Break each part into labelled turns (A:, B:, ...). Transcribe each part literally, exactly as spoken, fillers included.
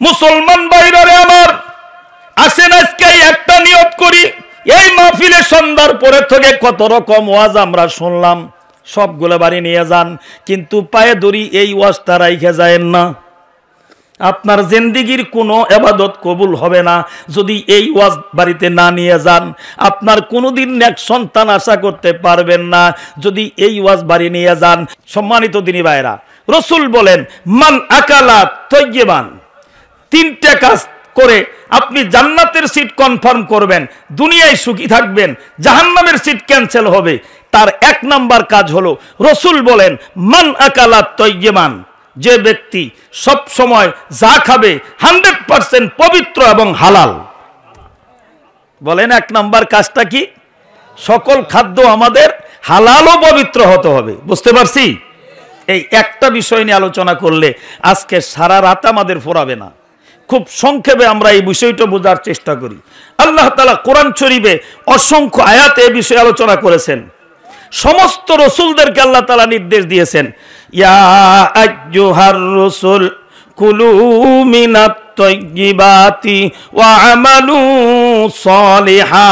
A: মুসলমান ভাইরা আমার, আসেন আজকে একটা নিয়ত করি, এই মাহফিলে সন্ধ্যার পরে থেকে কত রকম ওয়াজ আমরা শুনলাম, সবগুলো বাড়ি নিয়ে যান, কিন্তু পায়ে দড়ি এই ওয়াজটা রাইখে যায়েন না। আপনার জিন্দেগির কোনো ইবাদত কবুল হবে না যদি এই ওয়াজ বাড়িতে না নিয়ে যান। আপনার কোনোদিন নেক সন্তান আশা করতে পারবেন না যদি এই ওয়াজ বাড়ি নিয়ে যান। সম্মানিত দিনী ভাইরা, রাসূল বলেন মান আকালা তাইয়্যিবান, তিনটা কাজ করে আপনি জান্নাতের সিট কনফার্ম করবেন, দুনিয়ায় সুখী থাকবেন, জাহান্নামের সিট ক্যান্সেল হবে। তার এক নাম্বার কাজ হলো, রাসূল বলেন মান আকালা তাইয়্যিবান, যে ব্যক্তি সব সময় যা খাবে হান্ড্রেড পার্সেন্ট পবিত্র এবং হালাল। বলেন এক নাম্বার কাজটা কি? সকল খাদ্য আমাদের হালাল ও পবিত্র হতে হবে। বুঝতে পারছি? এই একটা বিষয় নিয়ে আলোচনা করলে আজকে সারা রাত আমাদের ফুরাবে না। খুব সংক্ষেপে আমরা এই বিষয়টা বোঝার চেষ্টা করি। আল্লাহ তাআলা কোরআন শরীফে অসংখ্য আয়াতে এই বিষয়ে আলোচনা করেছেন। সমস্ত রাসূলদেরকে আল্লাহ তাআলা নির্দেশ দিয়েছেন, ইয়া আইয়ুহার রাসূল কুলু মিনাত তাইয়্যিবাতি ওয়া আমালু সালিহা।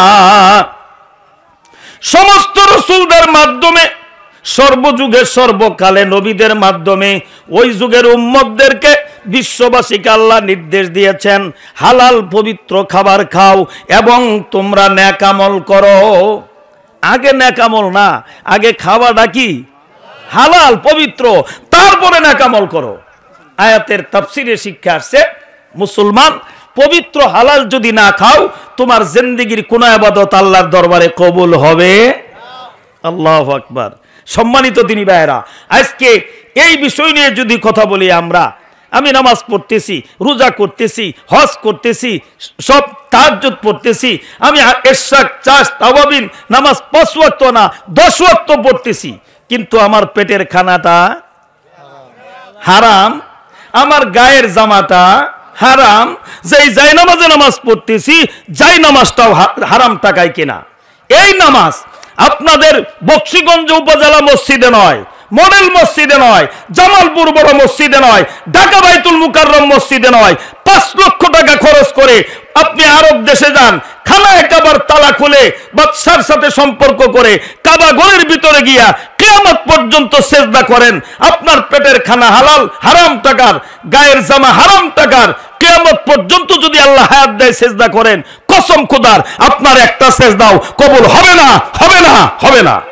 A: সমস্ত রাসূলদের মাধ্যমে, সর্বযুগে সর্বকালে নবীদের মাধ্যমে ওই যুগের উম্মতদেরকে, বিশ্ববাসীকে আল্লাহ নির্দেশ দিয়েছেন হালাল পবিত্র খাবার খাও এবং তোমরা নেক আমল করো। আগে নেক আমল না, আগে খাওয়াটা কি হালাল পবিত্র, তারপরে নেক আমল করো। আয়াতের তাফসীরে শিক্ষা আসছে, মুসলমান পবিত্র হালাল যদি না খাও, তোমার জিন্দেগির কোন ইবাদত আল্লাহর দরবারে কবুল হবে। আল্লাহু আকবার। সম্মানিত দিনী ভাইরা, আজকে এই বিষয় নিয়ে যদি কথা বলি আমরা, আমি নামাজ পড়তেছি, রোজা করতেছি, হজ করতেছি, সব তাহাজ্জুদ পড়তেছি, আমি ইশরাক চাষ তাওয়াবিন নামাজ পাঁচ ওয়াক্ত না দশ ওয়াক্ত পড়তেছি, কিন্তু আমার পেটের খানাটা হারাম, আমার গায়ের জামাটা হারাম, যেই যাই নামাজে নামাজ পড়তেছি যাই নামাজটাও হারাম টাকায় কেনা। এই নামাজ আপনাদের বকশীগঞ্জ উপজেলা মসজিদে নয়, মডেল মসজিদে নয়, জামালপুর বড় মসজিদে নয়, ঢাকা বাইতুল মুকাররম মসজিদে নয়, পাঁচ লক্ষ টাকা খরচ করে আপনি আরব দেশে যান, খানায় কাবার তালা খুলে বাদশার সাথে সম্পর্ক করে কাবা ঘরের ভিতরে গিয়া কিয়ামত পর্যন্ত সেজদা করেন, আপনার পেটের খানা হালাল হারাম টাকার, গায়ের জামা হারাম টাকার, কিয়ামত পর্যন্ত যদি আল্লাহ হায়াত দেয় সেজদা করেন, কসম খোদার আপনার একটা সেজদাও কবুল হবে না, হবে না, হবে না।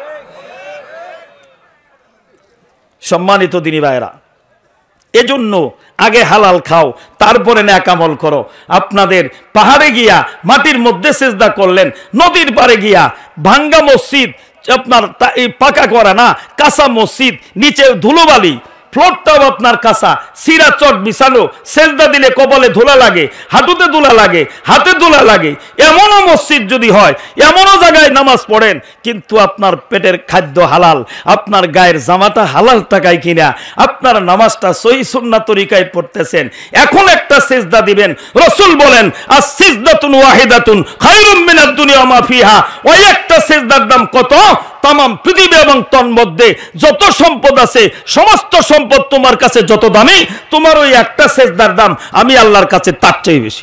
A: সম্মানিত দিনী ভাইরা, এজন্য আগে হালাল খাও, তারপরে নেক আমল করো। আপনাদের পাহাড়ে গিয়া মাটির মধ্যে সেজদা করলেন, নদীর পাড়ে গিয়া ভাঙ্গা মসজিদ, আপনার এই পাকা করা না কাঁচা মসজিদ, নিচে ধুলোবালি, ফ্লোরটাও আপনার কাঁচা, সিরা চট বিছানো, সেজদা দিলে কপালে ধুলা লাগে, হাঁটুতে ধুলা লাগে, হাতে ধুলা লাগে, এমনও মসজিদ যদি হয়, এমনও জায়গায় নামাজ পড়েন, কিন্তু আপনার পেটের খাদ্য হালাল, আপনার গায়ের জামাটা হালাল টাকায় কিনা, আপনার নামাজটা সহিহ সুন্নাহ তরিকায় পড়তেছেন, এখন একটা সেজদা দিবেন, রাসূল বলেন আস-সিজদাতুন ওয়াহিদাতুন খায়রুম মিনাদ দুনিয়া ওয়া মা ফিহা। ওই একটা সেজদার দাম কত? তামাম পৃথিবী এবং তন্মধ্যে যত সম্পদ আছে, সমস্ত সম্পদ তোমার কাছে যত দামি, তোমার ওই একটা সেজদার দাম আমি আল্লাহর কাছে তার চেয়ে বেশি।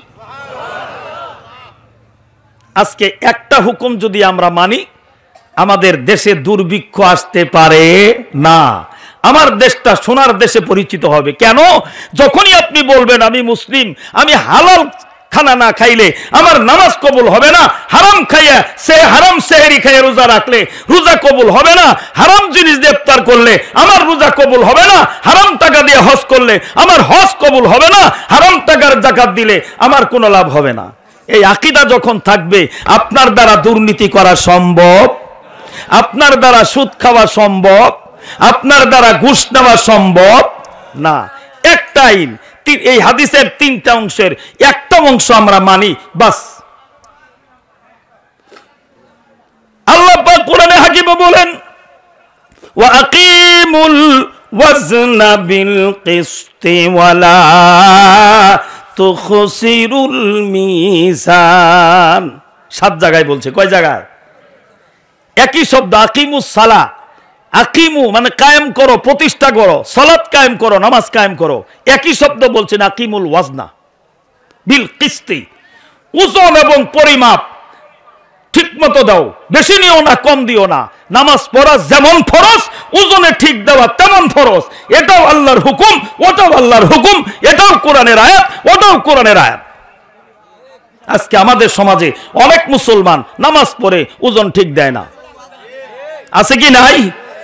A: আজকে একটা হুকুম যদি আমরা মানি, আমাদের দেশে দুর্ভিক্ষ আসতে পারে না, আমার দেশটা সোনার দেশে পরিচিত হবে। কেন? যখনই আপনি বলবেন আমি মুসলিম, আমি হালাল খানা না খাইলে আমার নামাজ কবুল হবে না, হারাম খাইয়া সে হারাম সেহরি খাইয়া রোজা রাখলে রোজা কবুল হবে না, হারাম জিনিস দিয়ে ইফতার করলে আমার রোজা কবুল হবে না, হারাম টাকা দিয়ে হজ করলে আমার হজ কবুল হবে না, হারাম টাকার যাকাত দিলে আমার কোনো লাভ হবে না। এই আকীদা যখন থাকবে, আপনার দ্বারা দুর্নীতি করা সম্ভব, আপনার দ্বারা সুদ খাওয়া সম্ভব, আপনার দ্বারা ঘুষ নেওয়া সম্ভব না। একটা আইন, এই হাদিসের তিনটা অংশের একটা অংশ আমরা মানি, বাস। আল্লাহ পাক কোরআনে হাকিমে বলেন ওয়া আকিমুল ওয়াজনা বিল কিসতি ওয়ালা তুখসিরুল মিজান। সাত জায়গায় বলছে। কয় জায়গায়? একই শব্দ, আকিমুস সালাহ। আকিমু মানে কায়েম করো, প্রতিষ্ঠা করো, সালাত কায়েম করো, নামাজ কায়েম করো, একই শব্দ বলছেন আকিমুল ওয়াজনা। বিল কিস্তি, ওজন এবং পরিমাপ ঠিক মতো দাও, বেশি নিও না কম দিও না। নামাজ পড়া যেমন ফরজ, ওজনে ঠিক দেওয়া তেমন ফরজ। এটাও আল্লাহর হুকুম, ওটাও আল্লাহর হুকুম, এটাও কোরআনের আয়াত, ওটাও কোরআনের আয়াত। আজকে আমাদের সমাজে অনেক মুসলমান নামাজ পড়ে ওজন ঠিক দেয় না, আছে কি নাই?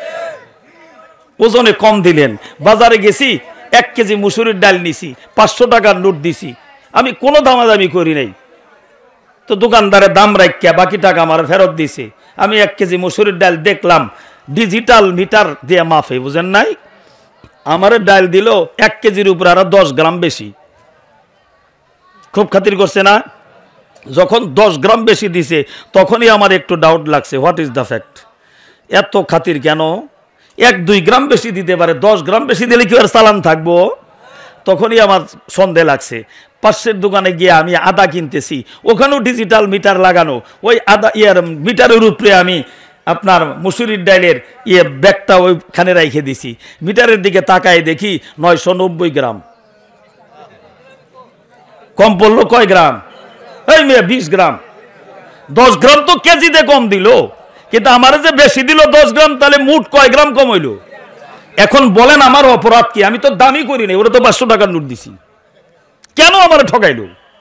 A: ওজনে কম দিলেন, বাজারে গেছি এক কেজি মুসুরির ডাল নিছি, পাঁচশো টাকার নোট দিছি, আমি কোনো দামাদামি করি নাই, তো দোকানদারের দাম রাখিয়া বাকি টাকা আমার ফেরত দিছে। আমি এক কেজি মুসুরির ডাল দেখলাম ডিজিটাল মিটার দিয়ে মাফে, বুঝেন নাই, আমার ডাল দিল এক কেজির উপর আরো দশ গ্রাম বেশি। খুব খাতির করছে না? যখন দশ গ্রাম বেশি দিছে তখনই আমার একটু ডাউট লাগছে, হোয়াট ইজ দ্য ফ্যাক্ট, এত খাতির কেন? এক দুই গ্রাম বেশি দিতে পারে, দশ গ্রাম বেশি দিলে কি আর চালান থাকবো? তখনই আমার সন্দেহ লাগছে। পাশের দোকানে গিয়ে আমি আদা কিনতেছি, ওখানেও ডিজিটাল মিটার লাগানো, ওই আদা ইয়ার মিটারের উপরে আমি আপনার মুসুরির ডালের ইয়ে ব্যাগটা ওইখানে রেখে দিছি, মিটারের দিকে তাকায় দেখি নয়শো নব্বই গ্রাম। কম পড়লো কয় গ্রাম? এই মেয়ে বিশ গ্রাম। দশ গ্রাম তো কেজিতে কম দিল, কিন্তু আমার যে বেশি দিল দশ গ্রাম, তাহলে মুঠ কয় গ্রাম কম হইল? এখন বলেন আমার অপরাধ কি? আমি তো দামি করি নাই, ওরা তো পাঁচশো টাকার নোট দিছি, কেন আমার ঠকাইল?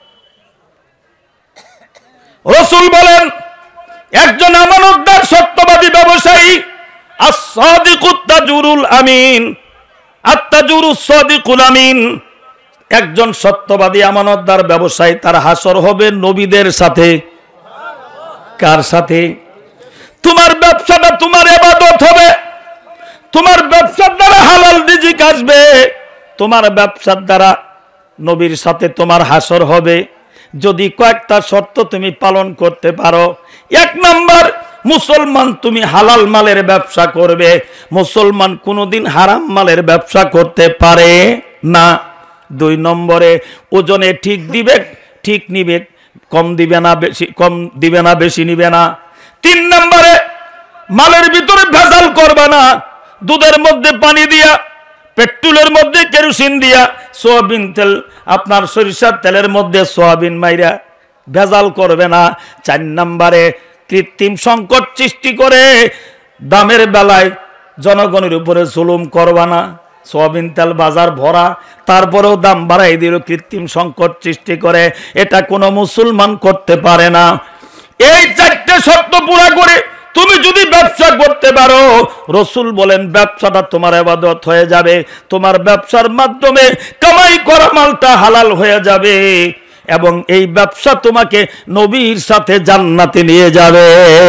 A: রাসূল বলেন একজন আমানতদার সত্যবাদী ব্যবসায়ী, আস-সাদিকুত তাজুরুল আমিন, আত-তাজুরুস সাদিকুল আমিন, একজন সত্যবাদী আমানতদার ব্যবসায়ী, তার হাসর হবে নবীদের সাথে। কার সাথে? তোমার ব্যবসাটা তোমার ইবাদত হবে, তোমার ব্যবসার দ্বারা হালাল রিজিক আসবে, তোমার ব্যবসার দ্বারা নবীর সাথে তোমার হাসর হবে যদি কয়েকটা শর্ত তুমি পালন করতে পারো। এক নাম্বার, মুসলমান তুমি হালাল মালের ব্যবসা করবে, মুসলমান কোনোদিন হারাম মালের ব্যবসা করতে পারে না। দুই নম্বরে, ওজনে ঠিক দিবে, ঠিক নিবে, কম দিবে না বেশি, কম দিবে না বেশি নিবে না। তিন নম্বরে, মালের ভিতরে ভেজাল করবে না, দুধের মধ্যে পানি দিয়া, পেট্রোলের মধ্যে কেরোসিন দিয়া, সোয়াবিন তেল আপনার সরিষার তেলের মধ্যে সোয়াবিন মাইরা ভেজাল করবে না। চার নম্বরে, কৃত্রিম সংকট সৃষ্টি করে দামের বেলায় জনগণের উপরে জুলুম করবে না। সোয়াবিন তেল বাজার ভরা, তারপরেও দাম বাড়াই দিল, কৃত্রিম সংকট সৃষ্টি করে, এটা কোনো মুসলমান করতে পারে না। এই চারটে শর্ত পুরা করে তুমি যদি ব্যবসা করতে পারো, রাসূল বলেন ব্যবসাটা তোমার ইবাদত হয়ে যাবে, তোমার ব্যবসার মাধ্যমে কামাই করা মালটা হালাল হয়ে যাবে, এবং এই ব্যবসা তোমাকে নবীর সাথে জান্নাতে নিয়ে যাবে।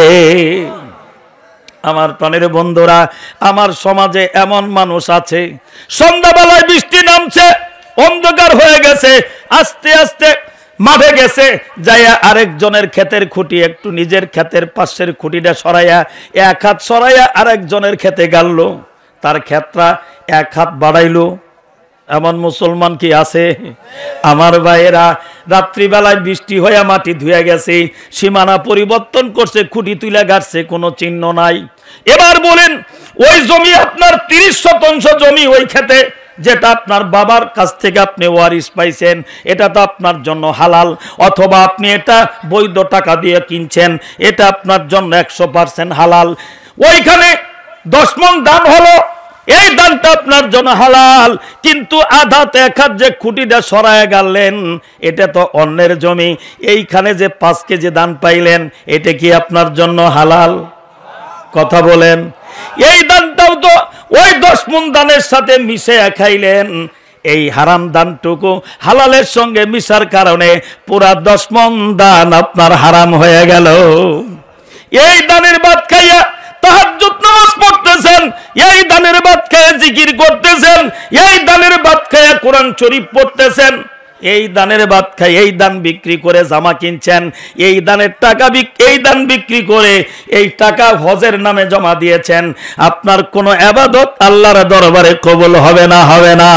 A: আমার প্রাণের বন্ধুরা, আমার সমাজে এমন মানুষ আছে, সন্ধ্যাবেলায় বৃষ্টি নামছে, অন্ধকার হয়ে গেছে, আস্তে আস্তে মাঠে গেছে, যাইয়া আরেকজনের ক্ষেতের খুঁটি একটু নিজের ক্ষেতের পাশের খুঁটিটা সরাইয়া এক হাত সরাইয়া আরেকজনের ক্ষেতে গেল, তার ক্ষেতটা এক হাত বাড়াইলো। এমন মুসলমান কি আছে? আমার ভাইয়েরা, রাত্রিবেলায় বৃষ্টি হয়ে মাটি ধুয়ে গেছে, সীমানা পরিবর্তন করছে, খুঁটি তুলে গাড়ছে, কোনো চিহ্ন নাই। এবার বলেন, ওই জমি আপনার তিরিশ শতাংশ জমি, ওই ক্ষেতে যেটা আপনার বাবার কাছ থেকে আপনি ওয়ারিশ পাইছেন, এটা তো আপনার জন্য হালাল, অথবা আপনি এটা বৈধ টাকা দিয়ে কিনছেন, এটা আপনার জন্য একশো পার্সেন্ট হালাল। ওইখানে দশ মণ দান হলো, এই দানটা আপনার জন্য হালাল, কিন্তু আধা এক হাত যে খুঁটিটা সরায় গেলেন, এটা তো অন্যের জমি, এইখানে যে পাঁচ কেজি দান পাইলেন, এটা কি আপনার জন্য হালাল? কথা বলেন। এই দানটাও তো ওই দশ মণ দানের সাথে মিশে খাইলেন, এই হারাম দানটুকু হালালের সঙ্গে মিশার কারণে পুরা দশ মণ দান আপনার হারাম হয়ে গেল। এই দানের ভাত খাইয়া তাহাজ্জুদ নামাজ পড়তেছেন, এই দানের ভাত খাইয়া জিকির করতেছেন, এই দানের ভাত খাইয়া কোরআন শরীফ পড়তেছেন, এই দানের ভাত খাই, এই দান বিক্রি করে জামা কিনছেন, এই দানের টাকা এই দান বিক্রি করে এই টাকা হজের নামে জমা দিয়েছেন, আপনার কোনো ইবাদত আল্লাহর দরবারে কবুল হবে না, হবে না।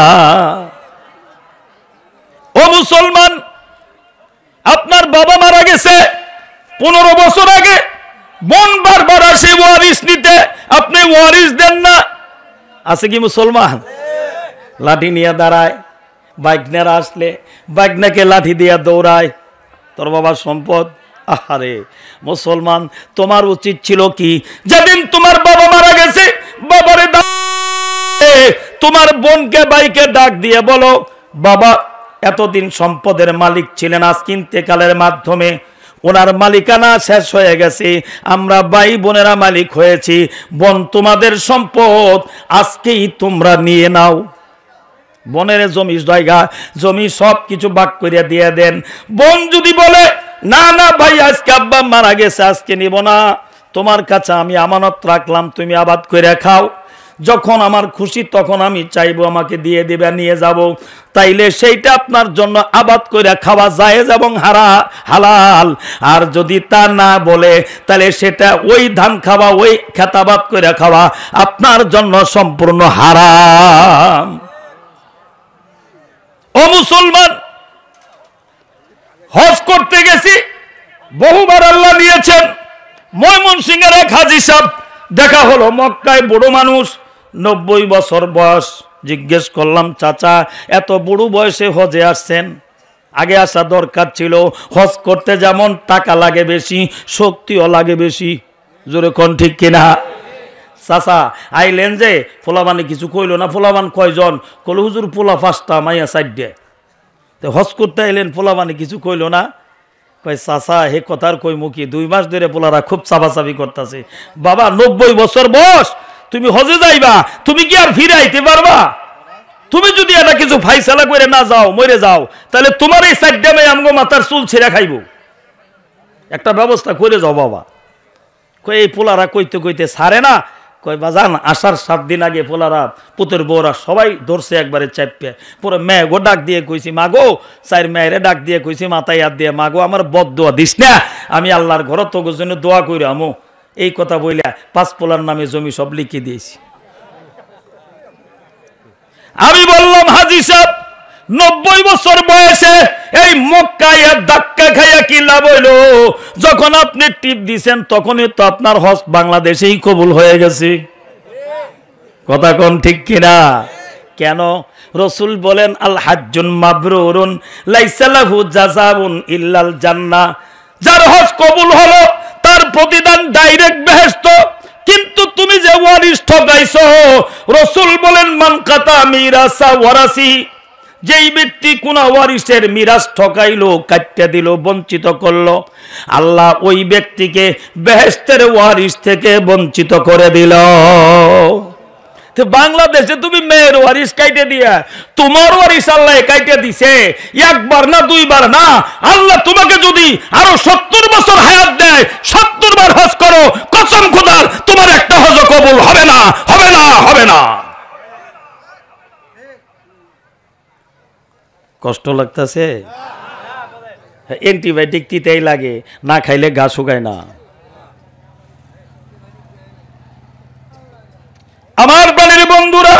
A: ও মুসলমান, আপনার বাবা মারা গেছে পনেরো বছর আগে, বোন বারবার আসে ওয়ারিশ নিতে, আপনি ওয়ারিশ দেন না, আছে কি মুসলমান? লাঠি নিয়ে দাঁড়ায়, বাইকনেরা আসলে বাইকনাকে লাঠি দিয়া দৌড়ায়, তোর বাবার সম্পদ। আরে মুসলমান, তোমার উচিত ছিল কি, যেদিন তোমার বাবা মারা গেছে বাবারে তোমার বোনকে বাইকে ডাক দিয়ে বলো, বাবা এতদিন সম্পদের মালিক ছিলেন, আজ ইন্তেকালের মাধ্যমে ওনার মালিকানা শেষ হয়ে গেছে, আমরা ভাই বোনেরা মালিক হয়েছি, বোন তোমাদের সম্পদ আজকেই তোমরা নিয়ে নাও। বোনের জমি জায়গা জমি সব কিছু ভাগ করে দিয়ে দেন। বোন যদি বলে না না ভাই আজকে আব্বা মারা গেছে, আজকে নিব না, তোমার কাছে আমি আমানত রাখলাম, তুমি আবাদ করে খাও, যখন আমার খুশি তখন আমি চাইবো আমাকে দিয়ে দিবে, নিয়ে যাব, তাইলে সেইটা আপনার জন্য আবাদ করে খাওয়া জায়েজ এবং হারা হালাল। আর যদি তা না বলে তাহলে সেটা ওই ধান খাওয়া, ওই খেতাবাদ করে খাওয়া আপনার জন্য সম্পূর্ণ হারাম। ও মুসলমান, হজ করতে গেছি, বহুবার আল্লাহ নিয়েছেন। ময়মনসিংহের এক হাজী সাহেব দেখা হলো, মক্কায় বুড়ো মানুষ, নব্বই বছর বয়স। জিজ্ঞেস করলাম, চাচা এত বুড়ো বয়সে হজে আসছেন? আগে আসা দরকার ছিল, হজ করতে যেমন টাকা লাগে বেশি, শক্তিও লাগে বেশি। জোরে কোন ঠিক কিনা? চাচা আইলেন যে ফোলাবানে কিছু কইল না। ফোলাবান কয়জন? কল হুজুর পোলা পাঁচটা, মাইয়া চারটে। তো হজ করতে আইলেন, ফোলাবানে কিছু কইল না। কয় চাচা হে কথার কই মুখী, দুই মাস ধরে পোলারা খুব চাপাচাপি করতেছে। বাবা নব্বই বছর বয়স, তুমি হজে যাইবা, তুমি কি আর ফিরে আইতে পারবা? তুমি যদি এটা কিছু ফাইসালা করে না যাও, মরে যাও, তাহলে তোমার এই চারটে মেয়ে আমগো মাথার চুল ছেড়ে খাইব। একটা ব্যবস্থা করে যাও বাবা। কই এই পোলারা কইতে কইতে ছাড়ে না। কয় বাজান আসার সাত দিন আগে পোলারা পুতের বউরা সবাই ধরছে একবারে চাপে। পরে মেয়ে গো ডাক দিয়ে কইছি, মাগো চার মেয়েরে ডাক দিয়ে কইছি মাথায় হাত দিয়ে, মাগো আমার বদ দোয়া দিস না, আমি আল্লাহর ঘর তো জন্য দোয়া করি আমো। এই কথা বইলা পাঁচ পোলার নামে জমি সব লিখে দিয়েছি। আমি বললাম, হাজী সাহেব নব্বই বছর বয়সে এই মক্কায় ধাক্কা খাইয়া কি লাভ হইল? যখন আপনি টিপ দিছেন তখনই তো আপনার হজ বাংলাদেশেই কবুল হয়ে গেছে। কথা কোন ঠিক কিনা? কেন? রসুল বলেন, আল হাজ্জুন মাবরুরুন লাইসা লাহু জাযাউন ইল্লাল জান্নাহ। যার হজ কবুল হলো তার প্রতিদান ডাইরেক্ট বেহেশত। কিন্তু তুমি যে ওয়ারিস ঠকাইছো, রসুল বলেন মান কাতা মিরাসা ওয়ারাসি, যেই ব্যক্তি কোন ওয়ারিসের মিরাস ঠকাইলো, কাটতে দিল, বঞ্চিত করলো, আল্লাহ ওই ব্যক্তিকে বেহেশতের ওয়ারিস থেকে বঞ্চিত করে দিল। তো বাংলাদেশে তুমি মেয়ের ওয়ারিস কাইটে দিয়া তোমার ওয়ারিস আল্লাহ কাইটে দিছে, একবার না দুইবার না। আল্লাহ তোমাকে যদি আরো সত্তর বছর হায়াত দেয়, সত্তর বার হজ করো, কসম খোদার তোমার একটা হজ কবুল হবে না, হবে না, হবে না। কষ্ট লাগতেছে? অ্যান্টিবায়োটিক দিতেই লাগে, না খাইলে গা শুকায় না। আমার প্রাণের বন্ধুরা,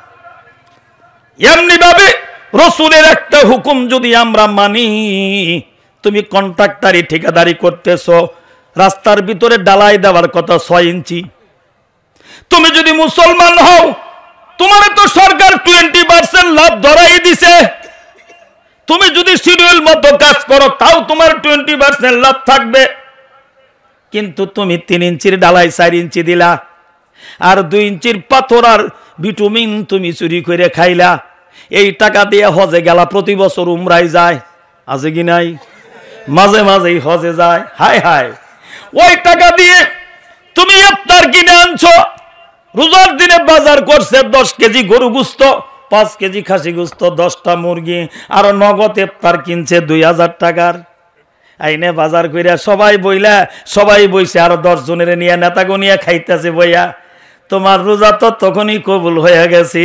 A: এমনি ভাবে রসুলের একটা হুকুম যদি আমরা মানি, তুমি কন্ট্রাক্টারি ঠিকাদারি করতেছ, রাস্তার ভিতরে ডালাই দেওয়ার কথা ছয় ইঞ্চি। তুমি যদি মুসলমান হও, তোমার তো সরকার টোয়েন্টি পার্সেন্ট লাভ ধরাই দিছে। তুমি যদি শিডিউল মতো কাজ করো তাও তোমার টোয়েন্টি পার্সেন্ট লাভ থাকবে। কিন্তু তুমি তিন ইঞ্চির ডালাই চার ইঞ্চি দিলা, আর দুই ইঞ্চির পাথর আর ভিটামিন তুমি চুরি করে খাইলা। এই টাকা দিয়ে হজে গেলা, প্রতি বছর উমরাই যায়, আছে কি নাই? মাঝে মাঝেই হজে যায়। হায় হায়, ওই টাকা দিয়ে তুমি ইফতার কিনে আনছো, রোজার দিনে বাজার করছে দশ কেজি গরু গোস্ত, পাঁচ কেজি খাসি গোস্ত, দশটা মুরগি, আর নগদ ইফতার কিনছে দুই হাজার টাকার। আইনে বাজার কইরা সবাই বইলা, সবাই বইছে, আর দশ জনের নিয়ে নেতাগো নিয়ে খাইতেছে বইয়া। তোমার রোজা তো তখনই কবুল হয়ে গেছে।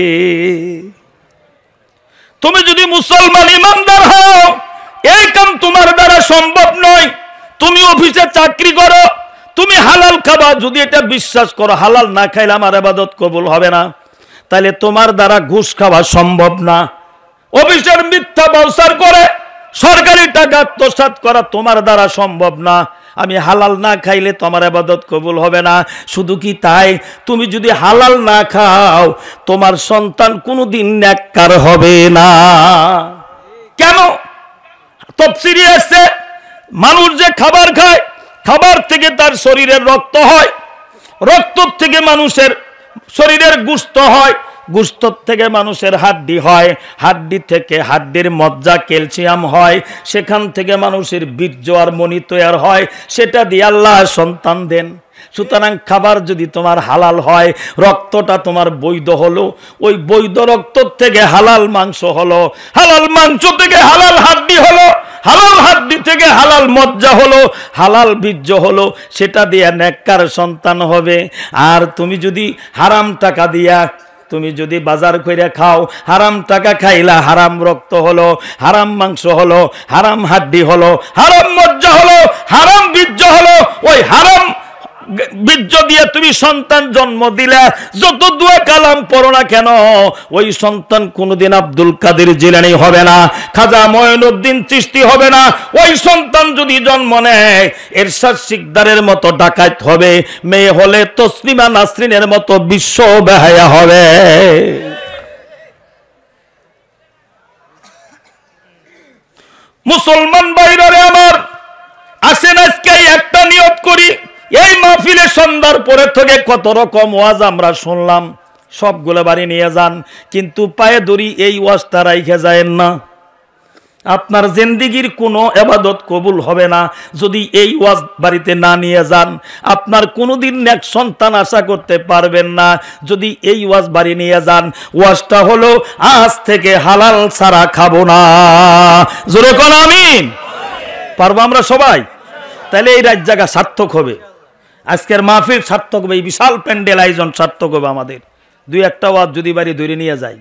A: তুমি যদি মুসলমান ইমানদার হও, এই কাম তোমার দ্বারা সম্ভব নয়। তুমি অফিসে চাকরি করো, তুমি হালাল খাবা, যদি এটা বিশ্বাস করো হালাল না খাইলে আমার ইবাদত কবুল হবে না, তাহলে তোমার দ্বারা ঘুষ খাওয়া সম্ভব না। অফিসের মিথ্যা ব্যবসা করে সরকারি টাকা আত্মসাৎ করা তোমার দ্বারা সম্ভব না। আমি হালাল না খাইলে তোমার ইবাদত কবুল হবে না। শুধু কি তাই, তুমি যদি হালাল না খাও তোমার সন্তান কোনোদিন নেককার হবে না। কেন? তাফসীরে আছে মানুষ যে খাবার খায়, খাবার থেকে তার শরীরের রক্ত হয়, রক্ত থেকে মানুষের শরীরের গোশত হয়, গোশত থেকে মানুষের হাড্ডি হয়, হাড্ডি থেকে হাড্ডির মজ্জা ক্যালসিয়াম হয়, সেখান থেকে মানুষের বীর্য আর মনি তৈরি হয়, সেটা দিয়ে আল্লাহ সন্তান দেন। সুতরাং খাবার যদি তোমার হালাল হয়, রক্তটা তোমার বৈধ হলো, ওই বৈধ রক্ত থেকে হালাল মাংস হলো, হালাল মাংস থেকে হালাল হাড্ডি হলো, হালাল হাড্ডি থেকে হালাল মজ্জা হলো, হালাল বীর্য হলো, সেটা দিয়ে নেককার সন্তান হবে। আর তুমি যদি হারাম টাকা দিয়া তুমি যদি বাজার করে খাও, হারাম টাকা খাইলা, হারাম রক্ত হলো, হারাম মাংস হলো, হারাম হাড্ডি হলো, হারাম মজ্জা হলো, হারাম বীর্য হলো, ওই হারাম বীর্য দিয়ে তুমি সন্তান জন্ম দিলে, যত দোয়া কালাম পড়ো না কেন, ওই সন্তান কোনোদিন আব্দুল কাদের জিলানী হবে না, খাজা মঈনুদ্দিন চিশতি হবে না। ওই সন্তান যদি জন্ম নেয় এরশাদ সিকদারের মতো ডাকাত হবে, মেয়ে হলে তসলিমা নাসরিনের মতো বিশ্ব বেহায়া হবে। মুসলমান ভাইরা আমার, আসেন আজকে একটা নিয়ত করি, এই মাহফিলে সন্ধ্যার পরে থেকে কত রকম ওয়াজ আমরা শুনলাম, সবগুলো বাড়ি নিয়ে যান, কিন্তু পায়ে দড়ি এই ওয়াজটা রাইখে যায়েন না। আপনার জিন্দেগির কোনো ইবাদত কবুল হবে না যদি এই ওয়াজ বাড়িতে না নিয়ে যান। আপনার কোনোদিন নেক সন্তান আশা করতে পারবেন না যদি এই ওয়াজ বাড়ি নিয়ে যান। ওয়াজটা হলো আজ থেকে হালাল ছাড়া খাবো না। জোরে কোন আমিন। পারবো আমরা সবাই? তাহলে এই রাত জায়গা সার্থক হবে, আজকের মাহফিল সার্থক হবে, এই বিশাল প্যান্ডেল আয়োজন সার্থক হবে আমাদের। দুই একটা ওয়াজ যদি বাড়ি ধরে নিয়ে যাই।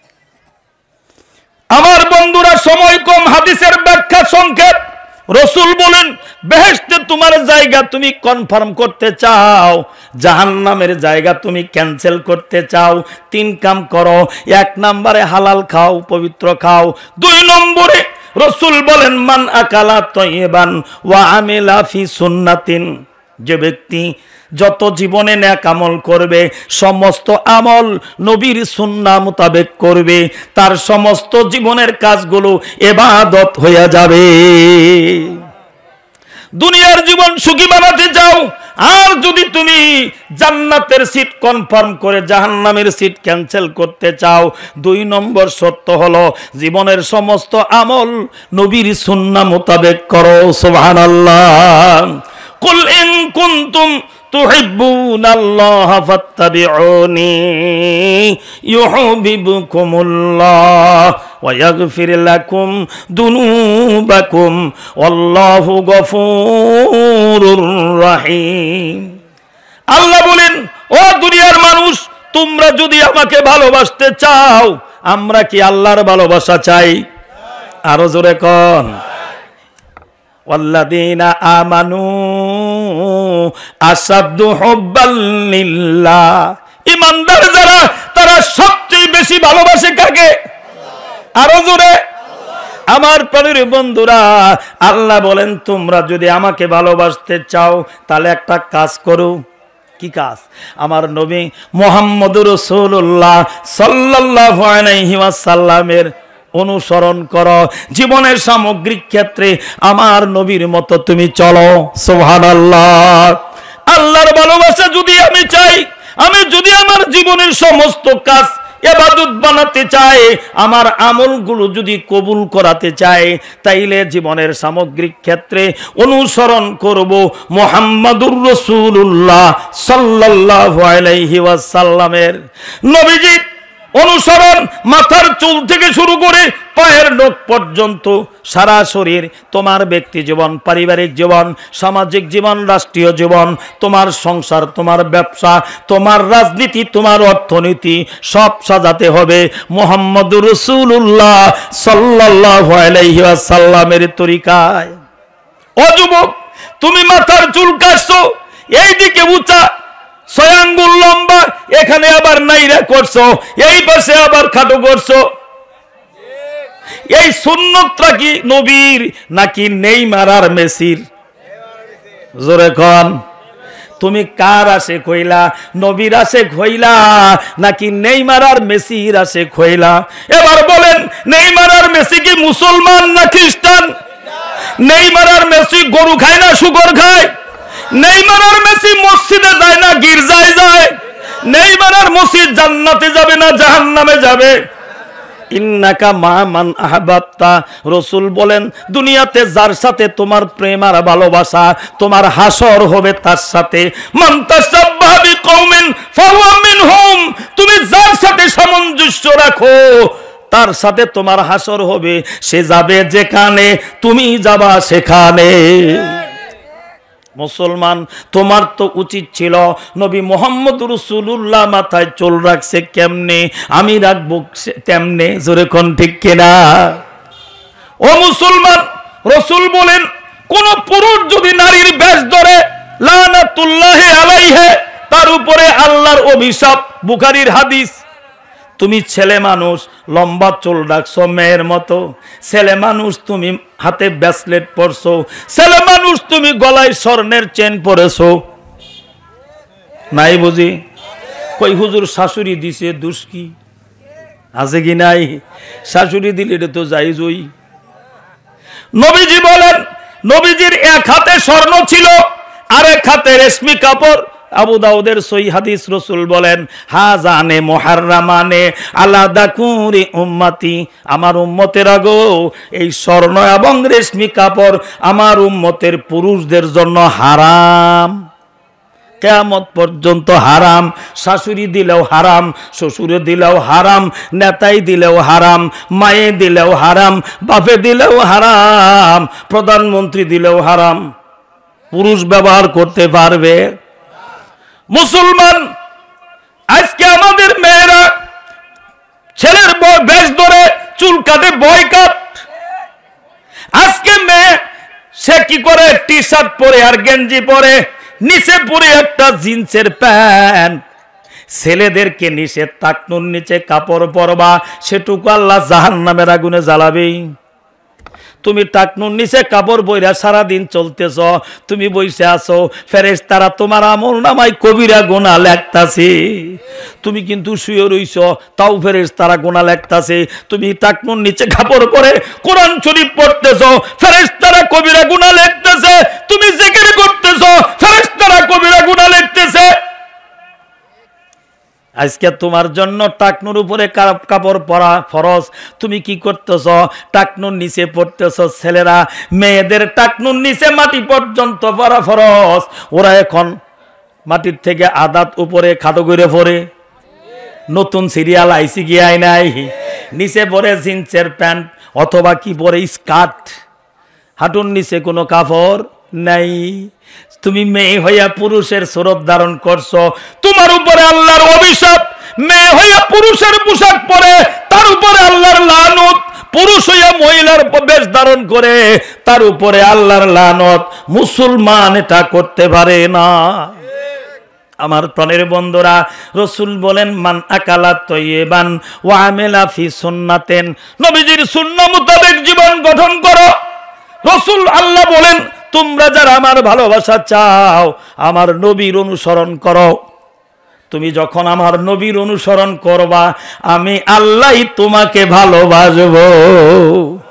A: আমার বন্ধুরা, সময় কম, হাদিসের ব্যাখ্যা সংক্ষেপ। রাসূল বলেন, বেহেশতে তোমার জায়গা তুমি কনফার্ম করতে চাও, জাহান্নামের জায়গা তুমি ক্যান্সেল করতে চাও, তিন কাম করো। এক নম্বরে হালাল খাও, পবিত্র খাও। দুই নম্বরে রাসূল বলেন, মান আকালা তাইয়িবান ওয়া আমিলা ফি সুন্নাতিন, যে ব্যক্তি যত জীবনে নেক আমল করবে, সমস্ত আমল নবীর সুন্নাহ মোতাবেক করবে, তার সমস্ত জীবনের কাজগুলো ইবাদত হয়ে যাবে। দুনিয়ার জীবন সুখী বানাতে চাও, আর যদি তুমি জান্নাতের সিট কনফার্ম করে জাহান্নামের সিট ক্যান্সেল করতে চাও, দুই নম্বর শর্ত হলো জীবনের সমস্ত আমল নবীর সুন্নাহ মোতাবেক করো। সুবহানাল্লাহ। কুল ইন কুনতুম তুহিব্বুনাল্লাহা ফাত্তাবিউনি ইউহিব্বুকুমুল্লাহ ওয়া ইয়াগফির লাকুম দুনুবাকুম ওয়াল্লাহু গফুরুর রহিম। আল্লাহ বলেন, ও দুনিয়ার মানুষ, তোমরা যদি আমাকে ভালোবাসতে চাও, আমরা কি আল্লাহর ভালোবাসা চাই? আরো জোরে কোন। ওয়াল্লাযীনা আমানু আসাদ্দু হুব্বাল লিল্লাহ। ঈমানদার যারা, তারা সবচেয়ে বেশি ভালোবাসে কাকে? আরো জোরে। আমার প্রিয় বন্ধুরা, আল্লাহ বলেন, তোমরা যদি আমাকে ভালোবাসতে চাও তাহলে একটা কাজ করো। কি কাজ? আমার নবী মুহাম্মদুর রাসূলুল্লাহ সাল্লাল্লাহু আলাইহি ওয়াসাল্লামের অনুসরণ করো। জীবনের সামগ্রিক ক্ষেত্রে আমার নবীর মতো তুমি চলো। সুবহানাল্লাহ। আল্লাহর ভালোবাসা যদি আমি চাই, আমি যদি আমার জীবনের সমস্ত কাজ ইবাদত বানাতে চাই, আমার আমলগুলো যদি কবুল করাতে চাই, তাইলে জীবনের সামগ্রিক ক্ষেত্রে অনুসরণ করব মুহাম্মাদুর রাসূলুল্লাহ সাল্লাল্লাহু আলাইহি ওয়াসাল্লামের। নবীজির অনুসরণ মাথার চুল থেকে শুরু করে পায়ের নখ পর্যন্ত সারা শরীর, তোমার ব্যক্তি জীবন, পারিবারিক জীবন, সামাজিক জীবন, রাষ্ট্রীয় জীবন, তোমার সংসার, তোমার ব্যবসা, তোমার রাজনীতি, তোমার অর্থনীতি, সব সাজাতে হবে মুহাম্মদুর রাসূলুল্লাহ সাল্লাল্লাহু আলাইহি ওয়াসাল্লামের তরিকায়। ও যুবক, তুমি মাথার চুল কাটছো, এইদিকে উঁচা, ছয় আঙ্গুল লম্বা, এখানে আবার নাইরা করছো, এই পাশে আবার খাটো করছো। এই সুন্নতটা কি নবীর নাকি নেইমার আর মেসির? জোরে কোন তুমি কার আশে কইলা? নবীর আশে কইলা নাকি নেইমার আর মেসির আশে কইলা? এবার বলেন, নেইমার আর মেসি কি মুসলমান না খ্রিস্টান? নেইমার আর মেসি গরু খায় না শুকর খায়? নেইমার আর মেসি মসজিদে যায় না গির্জায় যায়? নেইমার আর মেসি জান্নাতে যাবে না জাহান্নামে যাবে? ইন্নাকা মা মান আহবাবতা, রাসূল বলেন দুনিয়াতে যার সাথে তোমার প্রেম আর ভালোবাসা, তোমার হাসর হবে তার সাথে। মান তাসাব্বাহা বিকওমিন ফাহুয়া মিনহুম, তুমি যার সাথে সামঞ্জস্য রাখো তার সাথে তোমার হাসর হবে। সে যাবে যেখানে, তুমি যাবা সেখানে। মুসলমান, তোমার তো উচিত ছিল নবী মুহাম্মদ রাসূলুল্লাহ মাথায় চুল রাখছে কেমনে, আমি রাখবো তেমনে। জোরে কোন ঠিক কিনা? ও মুসলমান, রাসূল বলেন কোন পুরুষ যদি নারীর বেশ ধরে, লানাতুল্লাহি আলাইহি, তার উপরে আল্লাহর অভিশাপ। বুখারীর হাদিস। তুমি ছেলে মানুষ, লম্বা চুল রাখছো মেয়ের মতো। ছেলে মানুষ, তুমি হাতে ব্রেসলেট পরছো। ছেলে মানুষ, তুমি গলায় স্বর্ণের চেন পরেছো। নাই বুঝি? কই হুজুর শাশুড়ি দিছে, দোষ কি আছে কি নাই? শাশুড়ি দিলে এটা তো জায়েজই। নবীজি বলেন, নবীজির এক হাতে স্বর্ণ ছিল আর এক হাতে রেশমি কাপড়। আবু দাউদের সহিহ হাদিস, রাসূল বলেন হাজানে মুহাররামানে আলা দাকুরি উম্মতি, আমার উম্মতের আগো এই স্বর্ণ এবং রেশমি কাপড় আমার উম্মতের পুরুষদের জন্য হারাম, কিয়ামত পর্যন্ত হারাম। শাশুড়ি দিলেও হারাম, শ্বশুরে দিলেও হারাম, নেতাই দিলেও হারাম, মায়ে দিলেও হারাম, বাপে দিলেও হারাম, প্রধানমন্ত্রী দিলেও হারাম। পুরুষ ব্যবহার করতে পারবে? মুসলমান, আজকে আমাদের মেয়েরা ছেলের বেশ ধরে চুল কাটে বয়কাট। আজকে মেয়ে সে কি করে? টি শার্ট পরে আর গেঞ্জি পরে, নিচে পরে একটা জিন্সের প্যান্ট। ছেলেদেরকে নিষেধ, টাকনুর নিচে কাপড় পরবা, সেটুকু আল্লাহ জাহান্নামের আগুনে জ্বালাবেই। তুমি টাকনুর নিচে কাপড় বইরা সারাদিন চলতেছ, তুমি বইসে আছো, ফেরেশতারা তোমার আমল নামায় কবিরা গুনাহ লেখতাছে। তুমি কিন্তু শুয়ে রইছ, তাও ফেরেশতারা গুনাহ লেখতাছে। তুমি টাকনুর নিচে কাপড় পরে কোরআন শরীফ পড়তেছ, ফেরেশতারা কবিরা গুনাহ লেখতেছে। তুমি জিকির করতেছ, ফেরেশতারা কবিরা গুনাহ লিখতেছে। আজকে তোমার জন্য টাকনুর উপরে কাপড় পরা ফরজ, তুমি কি করতেছ? টাকনুর নিচে পড়তেছ। ছেলেরা মেয়েদের টাকনুর নিচে মাটি পর্যন্ত পরা ফরজ, ওরা এখন মাটির থেকে আদাত উপরে খাটো করে পড়ে। নতুন সিরিয়াল আইসি কি আই নাই? নিচে পরে জিন্সের প্যান্ট অথবা কি পরে স্কার্ট, হাঁটুর নিচে কোনো কাপড় নাই। তুমি মেয়ে হইয়া পুরুষের স্বরূপ ধারণ করছো, তোমার উপরে আল্লাহর অভিশাপ। মেয়ে হইয়া পুরুষের পোশাক পরে, তার উপরে আল্লাহর লানত। পুরুষ হইয়া মহিলার বেশ ধারণ করে, তার উপরে আল্লাহর লানত। মুসলমান এটা করতে পারে না। আমার প্রাণের বন্ধুরা, রাসূল বলেন মান আকালা তয়্যিবান ওয়া আমিলা ফি সুন্নাতিন, নবীজির সুন্নাহ মোতাবেক জীবন গঠন করো। রাসূল আল্লাহ বলেন তোমরা যারা আমার ভালোবাসা চাও, আমার নবীর অনুসরণ করো। তুমি যখন আমার নবীর অনুসরণ করবা, আমি আল্লাহই তোমাকে ভালোবাসবো।